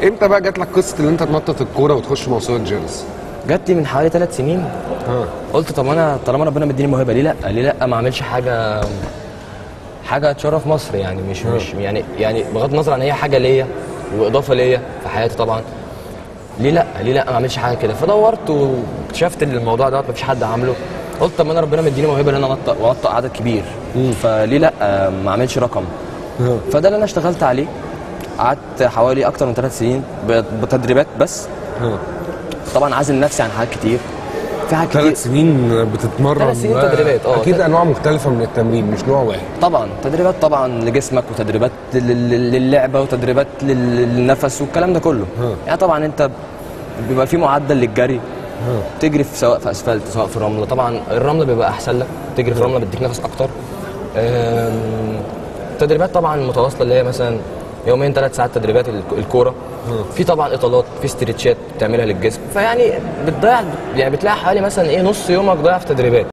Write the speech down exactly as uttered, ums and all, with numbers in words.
امتى بقى جات لك قصه ان انت تنطط الكوره وتخش موسوعه جينيس؟ جات لي من حوالي ثلاث سنين. ها قلت طب انا طالما ربنا مديني موهبه، ليه لا ليه لا ما اعملش حاجه حاجه تشرف مصر يعني. مش ها. مش يعني يعني بغض النظر عن هي حاجه ليا واضافه ليا في حياتي طبعا، ليه لا ليه لا ما اعملش حاجه كده. فدورت واكتشفت ان الموضوع دوت مفيش حد عامله. قلت طب ما انا ربنا مديني موهبه ان انا انطق وانطق عدد كبير، فليه لا ما اعملش رقم. ها. فده اللي انا اشتغلت عليه. قعدت حوالي اكتر من ثلاث سنين بتدريبات بس. ها. طبعا عازل نفسي عن حاجات كتير، في حاجات كتير. ثلاث سنين بتتمرن؟ ثلاث سنين بقى تدريبات اه اكيد انواع مختلفه من التمرين مش نوع واحد. طبعا تدريبات طبعا لجسمك، وتدريبات لل- للعبه، وتدريبات لل- للنفس والكلام ده كله. ها. يعني طبعا انت بيبقى في معدل للجري، ها. تجري في سواء في اسفلت سواء في رمله. طبعا الرمله بيبقى احسن لك، تجري في رمله بتديك نفس اكتر. أم، تدريبات طبعا متواصله اللي هي مثلا يومين ثلاث ساعات تدريبات الك- الكوره. في طبعا اطالات، في استرتشات بتعملها للجسم. فيعني بتضيع يعني بتلاقي حوالي مثلا ايه نص يومك ضايع في تدريبات.